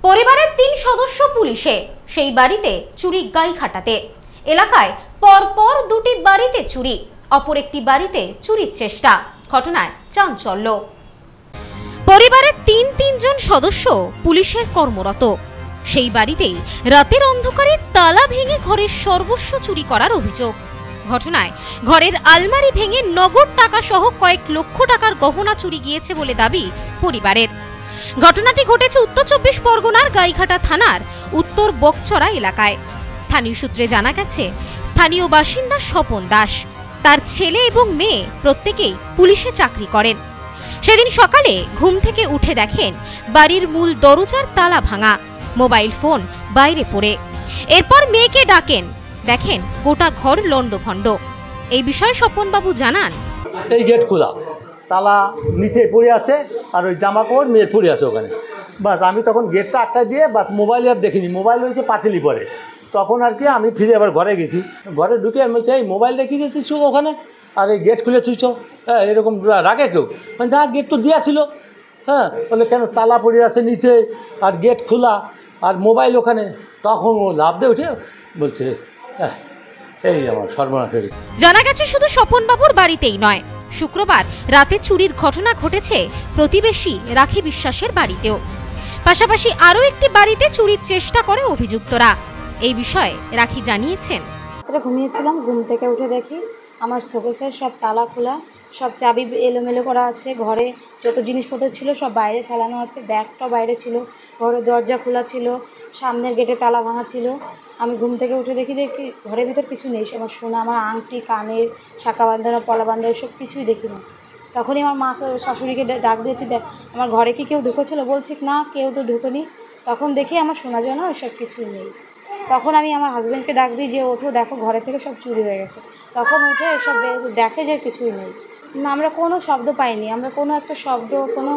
পরিবারের ৩ সদস্য পুলিশে, সেই বাড়িতে চুরি গাইঘাটাতে। এলাকায় পরপর দুটি বাড়িতে চুরি, অপর একটি বাড়িতে চুরির চেষ্টা। ঘটনায় চাঞ্চল্য। পরিবারের তিনজন সদস্য পুলিশের কর্মরত। সেই বাড়িতেই রাতের অন্ধকারে তালা ভেঙে ঘরের সর্বস্ব চুরি করার অভিযোগ। ঘটনায় ঘরের আলমারি ভেঙে নগদ টাকা সহ কয়েক লক্ষ টাকার গহনা চুরি গিয়েছে বলে দাবি পরিবারের। ঘটনাটি ঘটেছে উত্তর ২৪ পরগনার গাইঘাটা থানার উত্তর বকচড়া এলাকায়। স্থানীয় সূত্রে জানা গেছে, স্থানীয় বাসিন্দা স্বপন দাস, তার ছেলে এবং মেয়ে প্রত্যেকেই পুলিশে চাকরি করেন। সেদিন সকালে ঘুম থেকে উঠে দেখেন বাড়ির মূল দরজার তালা ভাঙা, মোবাইল ফোন বাইরে পড়ে। এরপর মেয়েকে ডাকেন, দেখেন গোটা ঘর লন্ডভন্ড। এই বিষয়ে স্বপনবাবু জানান, এই গেট খোলা, তালা নিচে পড়ে আছে, আর ওই জামা কাপড় মেয়ের পড়ে আছে ওখানে। বাস আমি তখন গেটটা আটকা দিয়ে বাস মোবাইল আর দেখিনি, মোবাইল হয়েছে পাঁচিলি পরে। তখন আর কি আমি ফিরে আবার ঘরে গেছি, ঘরে ঢুকে আমি বলছি এই মোবাইল রেখে গেছিস ওখানে, আর এই গেট খুলে তুইছ, হ্যাঁ এরকম রাখে কেউ? মানে যা গেট তো দেওয়া ছিল, হ্যাঁ বলে কেন তালা পড়ে আছে নিচে আর গেট খোলা আর মোবাইল ওখানে। তখন ও লাভ দিয়ে উঠে বলছে এই আমার সর্বনাশ হয়ে গেছে। জানা গেছে শুধু স্বপনবাবুর বাড়িতেই নয়, শুক্রবার রাতে চুরির ঘটনা ঘটেছে প্রতিবেশী রাখি বিশ্বাসের বাড়িতেও। পাশাপাশি আরও একটি বাড়িতে চুরির চেষ্টা করে অভিযুক্তরা। এই বিষয়ে রাখি জানিয়েছেন, ঘুমিয়েছিলাম, ঘুম থেকে উঠে দেখি আমার শোকেসের সব তালা খোলা, সব চাবি এলোমেলো করা আছে, ঘরে যত জিনিসপত্র ছিল সব বাইরে ফেলানো আছে, ব্যাগটা বাইরে ছিল, ঘরের দরজা খোলা ছিল, সামনের গেটে তালা ভাঙা ছিল। আমি ঘুম থেকে উঠে দেখি যে ঘরের ভিতর কিছু নেই, আমার সোনা, আমার আংটি, কানের শাঁখা বাঁধানো, পলা বাঁধানো, সব কিছুই দেখি না। তখনই আমার মাকে, শাশুড়িকে ডাক দিয়েছি, দেখ আমার ঘরে কি কেউ ঢুকেছিল? বলছি না, কেউ তো ঢুকেনি। তখন দেখি আমার সোনা জনা সব কিছুই নেই। তখন আমি আমার হাজব্যান্ডকে ডাক দিই যে ওঠো, দেখো ঘরে থেকে সব চুরি হয়ে গেছে। তখন উঠে সব দেখে যে কিছুই নেই। না, আমরা কোনো শব্দ পাইনি, আমরা কোনো একটা শব্দ,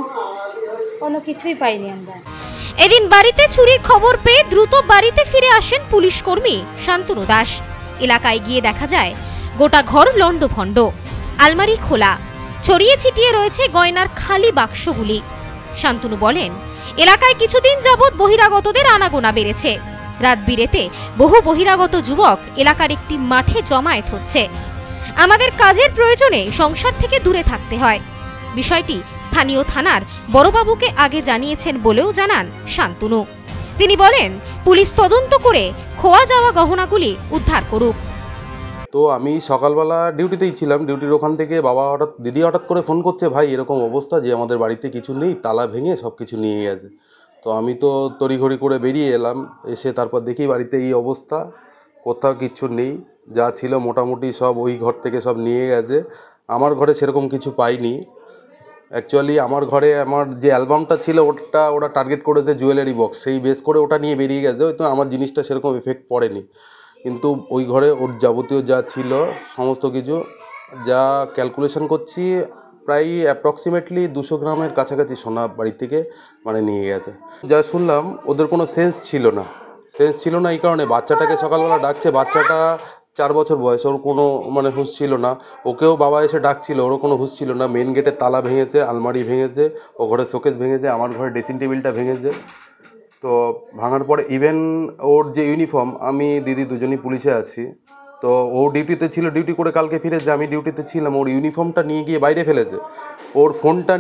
কোনো কিছুই পাইনি আমরা। এদিন বাড়িতে চুরির খবর পেয়ে দ্রুত বাড়িতে ফিরে আসেন পুলিশ কর্মী শান্তনু দাস। এলাকায় গিয়ে দেখা যায় গোটা ঘর লন্ডভন্ড, আলমারি খোলা, ছড়িয়ে ছিটিয়ে রয়েছে গয়নার খালি বাক্সগুলি। শান্তনু বলেন, এলাকায় কিছুদিন যাবৎ বহিরাগতদের আনাগোনা বেড়েছে। রাত বিরেতে বহু বহিরাগত যুবক এলাকার একটি মাঠে জমায়েত হচ্ছে। আমাদের কাজের প্রয়োজনে সংসার থেকে দূরে থাকতে হয়। বিষয়টি স্থানীয় থানার বড়বাবুকে আগে জানিয়েছেন বলেও জানান শান্তনু। তিনি বলেন, পুলিশ তদন্ত করে খোয়া যাওয়া গহনাগুলি উদ্ধার করুক। তো আমি সকালবেলা ডিউটিতেই ছিলাম, ডিউটির ওখান থেকে দিদি হঠাৎ করে ফোন করছে, ভাই এরকম অবস্থা যে আমাদের বাড়িতে কিছু নেই, তালা ভেঙে সব কিছু নিয়ে গেছে। তো আমি তো তড়িঘড়ি করে বেরিয়ে এলাম, এসে তারপর দেখি বাড়িতে এই অবস্থা, কোথাও কিচ্ছু নেই, যা ছিল মোটামুটি সব ওই ঘর থেকে সব নিয়ে গেছে। আমার ঘরে সেরকম কিছু পাইনি। অ্যাকচুয়ালি আমার ঘরে আমার যে অ্যালবামটা ছিল ওরা টার্গেট করেছে জুয়েলারি বক্স, সেই বেস করে ওটা নিয়ে বেরিয়ে গেছে, হয়তো আমার জিনিসটা সেরকম এফেক্ট পড়েনি। কিন্তু ওই ঘরে ওর যাবতীয় যা ছিল সমস্ত কিছু, যা ক্যালকুলেশন করছি প্রায় অ্যাপ্রক্সিমেটলি 200 গ্রামের কাছাকাছি সোনা বাড়ি থেকে মানে নিয়ে গেছে। যা শুনলাম ওদের কোনো সেন্স ছিল না, এই কারণে বাচ্চাটাকে সকালবেলা ডাকছে, বাচ্চাটা 4 বছর বয়স, ওর কোনো মানে হুঁশ ছিল না। ওকেও বাবা এসে ডাকছিল, ওরও কোনো হুঁশ ছিল না। মেন গেটের তালা ভেঙেছে, আলমারি ভেঙেছে, ও ঘরে শোকেস ভেঙেছে, আমার ঘরে ড্রেসিং টেবিলটা ভেঙেছে। তো ভাঙার পরে ইভেন ওর যে ইউনিফর্ম, আমি দিদি দুজনই পুলিশে আছি, তো ও ডিউটিতে ছিল, ডিউটি করে কালকে ফিরেছে, আমি ডিউটিতে ছিলাম, ওর ইউনিফর্মটা নিয়ে গিয়ে বাইরে ফেলেছে, ওর ফোনটা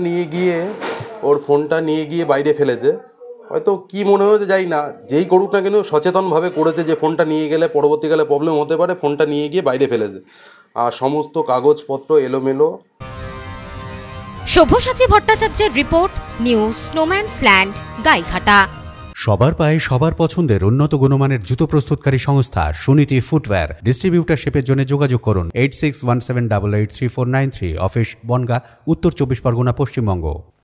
নিয়ে গিয়ে বাইরে ফেলেছে। হয়তো কি মনে হয়েছে যাই না, যেই করুক না কেন সচেতনভাবে করেছে যে ফোনটা নিয়ে গেলে পরবর্তীকালে প্রবলেম হতে পারে, ফোনটা নিয়ে গিয়ে বাইরে ফেলেছে, আর সমস্ত কাগজপত্র এলোমেলো। সব্যসাচী ভট্টাচার্যের report, news snowman's land, Gaighata. সবার পায়ে সবার পছন্দের উন্নত গুণমানের জুতো প্রস্তুতকারী সংস্থা সুনীতি ফুটওয়্যার। ডিস্ট্রিবিউটারশিপের জন্য যোগাযোগ করুন 8617883493, অফিস বনগাঁ, উত্তর 24 পরগনা, পশ্চিমবঙ্গ।